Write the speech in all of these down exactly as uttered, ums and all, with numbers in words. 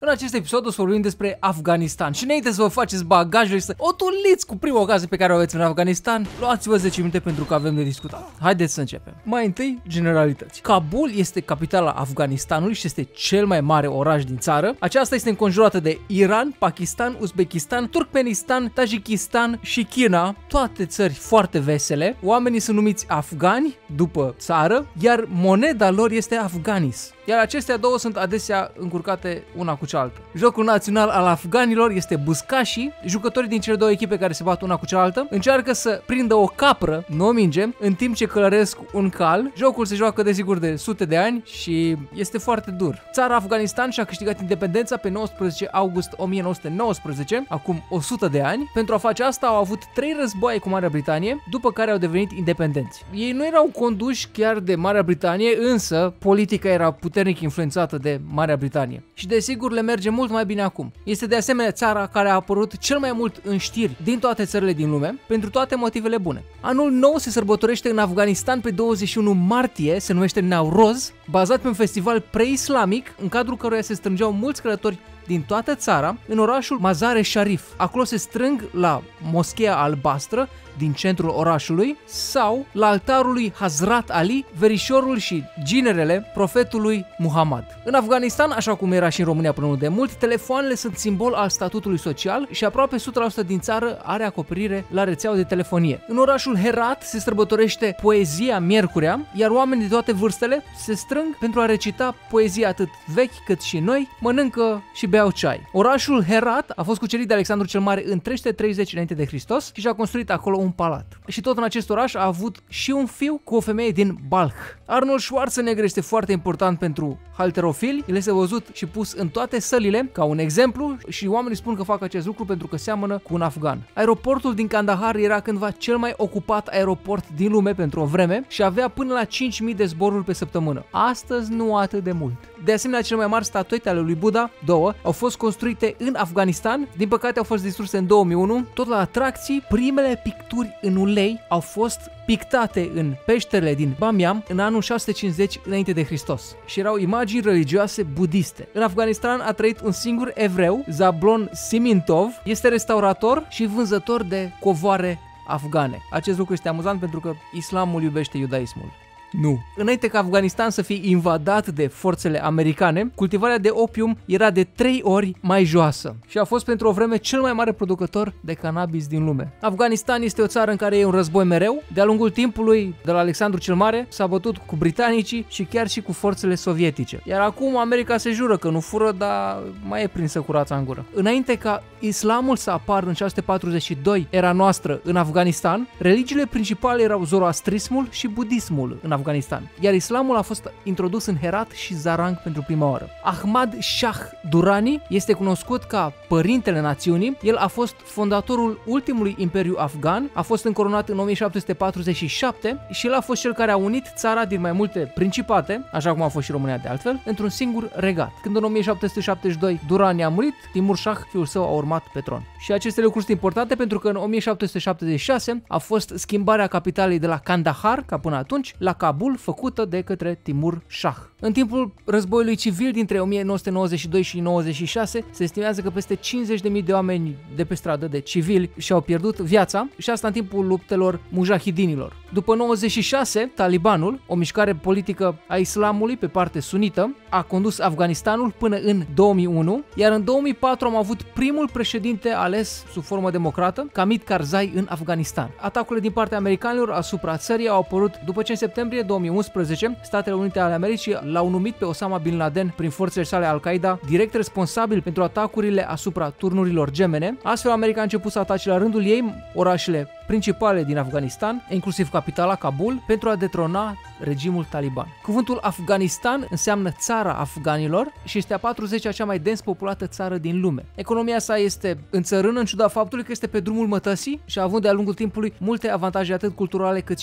În acest episod o să vorbim despre Afganistan și înainte să vă faceți bagajele și să o tuliți cu prima ocazie pe care o aveți în Afganistan, luați-vă zece minute pentru că avem de discutat. Haideți să începem. Mai întâi, generalități. Kabul este capitala Afganistanului și este cel mai mare oraș din țară. Aceasta este înconjurată de Iran, Pakistan, Uzbekistan, Turkmenistan, Tajikistan și China, toate țări foarte vesele. Oamenii sunt numiți afgani după țară, iar moneda lor este Afghanis. Iar acestea două sunt adesea încurcate una cu cealaltă. Jocul național al afganilor este Buzkashi. Jucătorii din cele două echipe care se bat una cu cealaltă încearcă să prindă o capră, nu o minge, în timp ce călăresc un cal. Jocul se joacă desigur de sute de ani și este foarte dur. Țara Afganistan și-a câștigat independența pe nouăsprezece august o mie nouă sute nouăsprezece, acum o sută de ani. Pentru a face asta au avut trei războaie cu Marea Britanie, după care au devenit independenți. Ei nu erau conduși chiar de Marea Britanie, însă politica era puternic influențată de Marea Britanie. Și desigur le merge mult mai bine acum. Este de asemenea țara care a apărut cel mai mult în știri din toate țările din lume, pentru toate motivele bune. Anul nou se sărbătorește în Afganistan pe douăzeci și unu martie, se numește Nowroz, bazat pe un festival pre-islamic în cadrul căruia se strângeau mulți călători din toată țara în orașul Mazar-e Sharif. Acolo se strâng la Moscheea Albastră din centrul orașului sau la altarul lui Hazrat Ali, verișorul și ginerele profetului Muhammad. În Afganistan, așa cum era și în România până nu de mult, telefoanele sunt simbol al statutului social și aproape o sută la sută din țară are acoperire la rețeaua de telefonie. În orașul Herat se sărbătorește poezia miercurea, iar oamenii de toate vârstele se strâng pentru a recita poezia atât vechi cât și noi, mănâncă și beau ceai. Orașul Herat a fost cucerit de Alexandru cel Mare în trei sute treizeci înainte de Hristos și și-a construit acolo un palat. Și tot în acest oraș a avut și un fiu cu o femeie din Balkh. Arnold Schwarzenegger este foarte important pentru halterofili, el este văzut și pus în toate sălile ca un exemplu și oamenii spun că fac acest lucru pentru că seamănă cu un afgan. Aeroportul din Kandahar era cândva cel mai ocupat aeroport din lume pentru o vreme și avea până la cinci mii de zboruri pe săptămână. Astăzi nu atât de mult. De asemenea, cele mai mari statuete ale lui Buddha, două, au fost construite în Afganistan, din păcate au fost distruse în două mii unu. Tot la atracții, primele picturi în ulei au fost pictate în peșterele din Bamiyan în anul șase sute cincizeci înainte de Hristos și erau imagini religioase budiste. În Afganistan a trăit un singur evreu, Zablon Simintov, este restaurator și vânzător de covoare afgane. Acest lucru este amuzant pentru că islamul iubește iudaismul. Nu. Înainte ca Afganistan să fie invadat de forțele americane, cultivarea de opium era de trei ori mai joasă și a fost pentru o vreme cel mai mare producător de cannabis din lume. Afganistan este o țară în care e un război mereu. De-a lungul timpului, de la Alexandru cel Mare, s-a bătut cu britanicii și chiar și cu forțele sovietice. Iar acum America se jură că nu fură, dar mai e prinsă cu rața în gură. Înainte ca islamul să apară în șase sute patruzeci și doi era noastră în Afganistan, religiile principale erau zoroastrismul și budismul în Afganistan. Afganistan, iar islamul a fost introdus în Herat și Zarang pentru prima oară. Ahmad Shah Durrani este cunoscut ca părintele națiunii. El a fost fondatorul ultimului imperiu afgan, a fost încoronat în o mie șapte sute patruzeci și șapte și el a fost cel care a unit țara din mai multe principate, așa cum a fost și România de altfel, într-un singur regat. Când în o mie șapte sute șaptezeci și doi Durrani a murit, Timur Shah, fiul său, a urmat pe tron. Și aceste lucruri sunt importante pentru că în o mie șapte sute șaptezeci și șase a fost schimbarea capitalei de la Kandahar, ca până atunci, la Kabul, făcută de către Timur Shah. În timpul războiului civil dintre o mie nouă sute nouăzeci și doi și nouăzeci și șase se estimează că peste cincizeci de mii de oameni de pe stradă, de civili, și-au pierdut viața și asta în timpul luptelor mujahidinilor. După nouăzeci și șase, Talibanul, o mișcare politică a islamului pe parte sunită, a condus Afganistanul până în două mii unu, iar în două mii patru am avut primul președinte ales sub formă democrată, Hamid Karzai, în Afganistan. Atacurile din partea americanilor asupra țării au apărut după ce în septembrie două mii unsprezece Statele Unite ale Americii l-au numit pe Osama Bin Laden prin forțele sale Al-Qaeda direct responsabil pentru atacurile asupra turnurilor gemene. Astfel, America a început să atace la rândul ei orașele principale din Afganistan, inclusiv capitala Kabul, pentru a detrona regimul taliban. Cuvântul Afganistan înseamnă țara afganilor și este a patruzecea cea mai dens populată țară din lume. Economia sa este înțărână în ciuda faptului că este pe drumul mătăsii și a avut de-a lungul timpului multe avantaje atât culturale cât și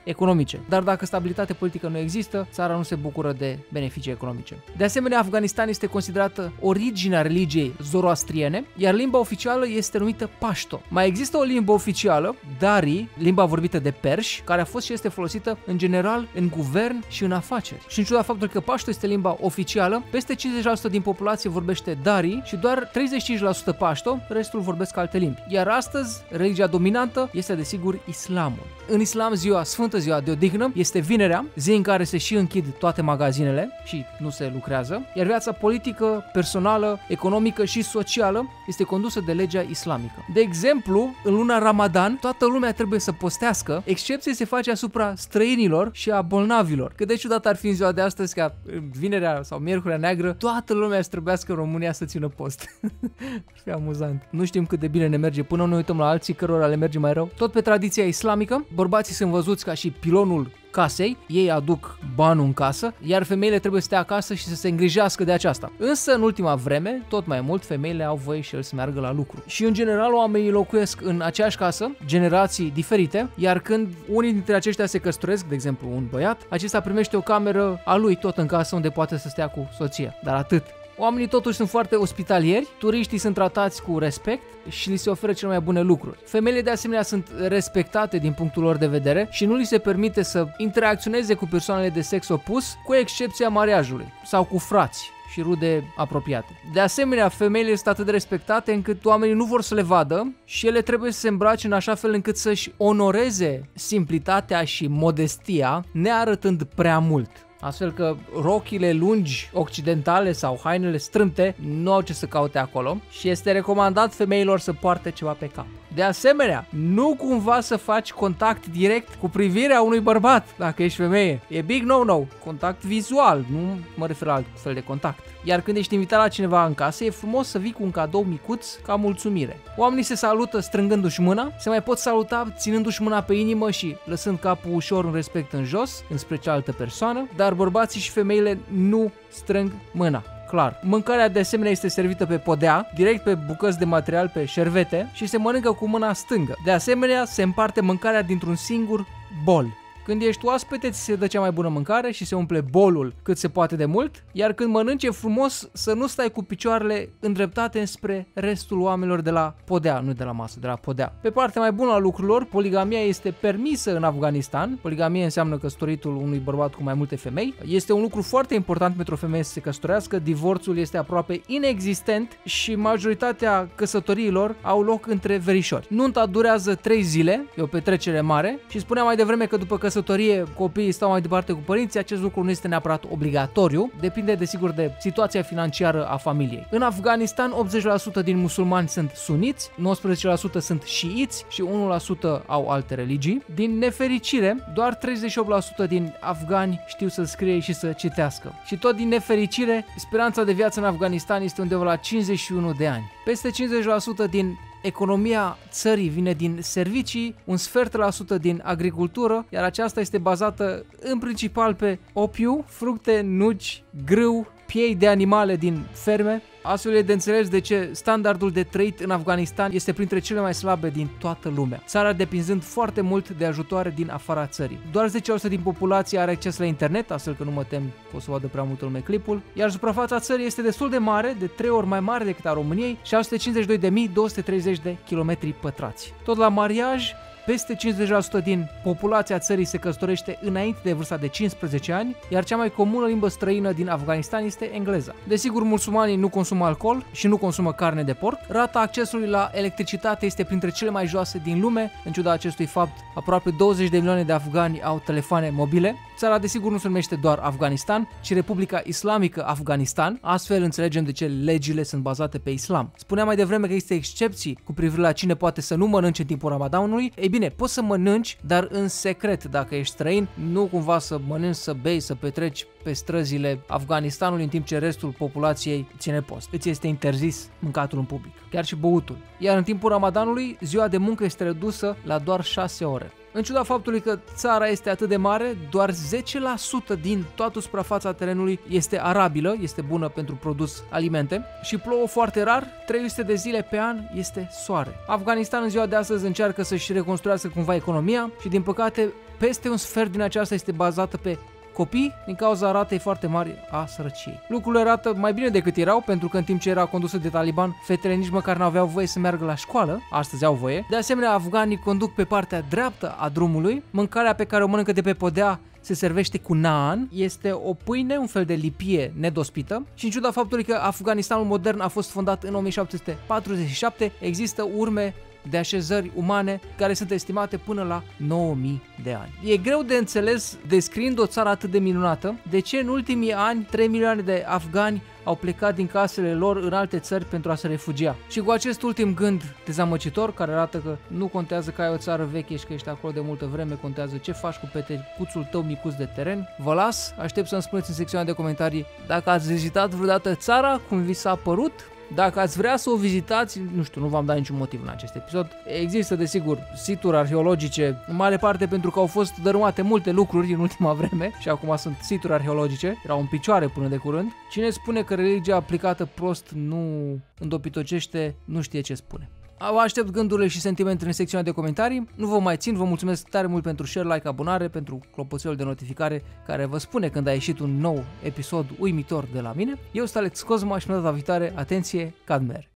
economice. Dar dacă stabilitate politică nu există, țara nu se bucură de beneficii economice. De asemenea, Afganistan este considerată originea religiei zoroastriene, iar limba oficială este numită Pashto. Mai există o limbă oficială, Dari, limba vorbită de perși, care a fost și este folosită în general în guvern și în afaceri. Și în ciuda faptului că Pashto este limba oficială, peste cincizeci la sută din populație vorbește Dari și doar treizeci și cinci la sută Pashto, restul vorbesc alte limbi. Iar astăzi, religia dominantă este desigur islamul. În islam, ziua sfântă, ziua de odihnă, este vinerea, zi în care se și închid toate magazinele și nu se lucrează, iar viața politică, personală, economică și socială este condusă de legea islamică. De exemplu, în luna Ramadan, toată lumea trebuie să postească, excepție se face asupra străinilor și a bolnavilor. Cât de ciudat ar fi în ziua de astăzi ca vinerea sau miercurea neagră, toată lumea să trebuiască în România să țină post. Ar fi amuzant. Nu știm cât de bine ne merge până ne uităm la alții cărora le merge mai rău. Tot pe tradiția islamică, bărbații sunt văzuți ca și pilonul casei, ei aduc banul în casă, iar femeile trebuie să stea acasă și să se îngrijească de aceasta. Însă, în ultima vreme, tot mai mult, femeile au voie și el să meargă la lucru. Și, în general, oamenii locuiesc în aceeași casă, generații diferite, iar când unii dintre aceștia se căsătoresc, de exemplu un băiat, acesta primește o cameră a lui tot în casă unde poate să stea cu soția. Dar atât. Oamenii totuși sunt foarte ospitalieri, turiștii sunt tratați cu respect și li se oferă cele mai bune lucruri. Femeile de asemenea sunt respectate din punctul lor de vedere și nu li se permite să interacționeze cu persoanele de sex opus, cu excepția mariajului sau cu frați și rude apropiate. De asemenea, femeile sunt atât de respectate încât oamenii nu vor să le vadă și ele trebuie să se îmbrace în așa fel încât să-și onoreze simplitatea și modestia, nearătând prea mult. Astfel că rochile lungi occidentale sau hainele strâmte nu au ce să caute acolo și este recomandat femeilor să poarte ceva pe cap. De asemenea, nu cumva să faci contact direct cu privirea unui bărbat dacă ești femeie. E big no-no. Contact vizual, nu mă refer la alt fel de contact. Iar când ești invitat la cineva în casă, e frumos să vii cu un cadou micuț ca mulțumire. Oamenii se salută strângându-și mâna, se mai pot saluta ținându-și mâna pe inimă și lăsând capul ușor în respect în jos, înspre cealaltă persoană, dar bărbații și femeile nu strâng mâna. Clar. Mâncarea de asemenea este servită pe podea, direct pe bucăți de material, pe șervete și se mănâncă cu mâna stângă. De asemenea, se împarte mâncarea dintr-un singur bol. Când ești oaspete, ți se dă cea mai bună mâncare și se umple bolul cât se poate de mult, iar când mănânci e frumos să nu stai cu picioarele îndreptate spre restul oamenilor de la podea, nu de la masă, de la podea. Pe partea mai bună a lucrurilor, poligamia este permisă în Afganistan. Poligamia înseamnă căsătoritul unui bărbat cu mai multe femei. Este un lucru foarte important pentru o femeie să se căsătorească, divorțul este aproape inexistent și majoritatea căsătoriilor au loc între verișori. Nunta durează trei zile, e o petrecere mare și spuneam mai devreme că după căsătorie copiii stau mai departe cu părinții, acest lucru nu este neapărat obligatoriu, depinde desigur de situația financiară a familiei. În Afganistan, optzeci la sută din musulmani sunt suniți, nouăsprezece la sută sunt șiiți și unu la sută au alte religii. Din nefericire, doar treizeci și opt la sută din afgani știu să scrie și să citească. Și tot din nefericire, speranța de viață în Afganistan este undeva la cincizeci și unu de ani. Peste cincizeci la sută din economia țării vine din servicii, un sfert la sută din agricultură, iar aceasta este bazată în principal pe opiu, fructe, nuci, grâu, piei de animale din ferme. Astfel e de înțeles de ce standardul de trăit în Afganistan este printre cele mai slabe din toată lumea. Țara depinzând foarte mult de ajutoare din afara țării. Doar zece la sută din populație are acces la internet, astfel că nu mă tem că o să vadă prea multă lume clipul, iar suprafața țării este destul de mare, de trei ori mai mare decât a României, șase sute cincizeci și doi de mii două sute treizeci de kilometri pătrați. Tot la mariaj, peste cincizeci la sută din populația țării se căsătorește înainte de vârsta de cincisprezece ani, iar cea mai comună limbă străină din Afganistan este engleza. Desigur, musulmanii nu consumă alcool și nu consumă carne de porc. Rata accesului la electricitate este printre cele mai joase din lume. În ciuda acestui fapt, aproape douăzeci de milioane de afgani au telefoane mobile. Țara, desigur, nu se numește doar Afganistan, ci Republica Islamică Afganistan. Astfel înțelegem de ce legile sunt bazate pe islam. Spuneam mai devreme că există excepții cu privire la cine poate să nu mănânce în timpul Ramadanului. Ei bine, poți să mănânci, dar în secret dacă ești străin, nu cumva să mănânci, să bei, să petreci pe străzile Afganistanului în timp ce restul populației ține post. Îți este interzis mâncatul în public, chiar și băutul. Iar în timpul Ramadanului, ziua de muncă este redusă la doar șase ore. În ciuda faptului că țara este atât de mare, doar zece la sută din toată suprafața terenului este arabilă, este bună pentru produs alimente și plouă foarte rar, trei sute de zile pe an este soare. Afganistan în ziua de astăzi încearcă să-și reconstruiască cumva economia și din păcate peste un sfert din aceasta este bazată pe copii din cauza ratei foarte mari a sărăciei. Lucrurile arată mai bine decât erau, pentru că în timp ce era condusă de Taliban, fetele nici măcar n-aveau voie să meargă la școală, astăzi au voie. De asemenea, afganii conduc pe partea dreaptă a drumului, mâncarea pe care o mănâncă de pe podea se servește cu naan, este o pâine, un fel de lipie nedospită și în ciuda faptului că Afganistanul modern a fost fondat în o mie șapte sute patruzeci și șapte, există urme de așezări umane care sunt estimate până la nouă mii de ani. E greu de înțeles, descriind o țară atât de minunată, de ce în ultimii ani trei milioane de afgani au plecat din casele lor în alte țări pentru a se refugia. Și cu acest ultim gând dezamăcitor, care arată că nu contează că ai o țară veche și că ești acolo de multă vreme, contează ce faci cu petecuțul tău micuț de teren, vă las, aștept să-mi spuneți în secțiunea de comentarii dacă ați vizitat vreodată țara, cum vi s-a părut. Dacă ați vrea să o vizitați, nu știu, nu v-am dat niciun motiv în acest episod. Există, desigur, situri arheologice, în mare parte pentru că au fost dărâmate multe lucruri în ultima vreme și acum sunt situri arheologice, erau în picioare până de curând. Cine spune că religia aplicată prost nu îndopitocește, nu știe ce spune. Vă aștept gândurile și sentimentele în secțiunea de comentarii. Nu vă mai țin, vă mulțumesc tare mult pentru share, like, abonare, pentru clopoțelul de notificare care vă spune când a ieșit un nou episod uimitor de la mine. Eu sunt Alex Cosma și până data viitoare, atenție, Cadmer!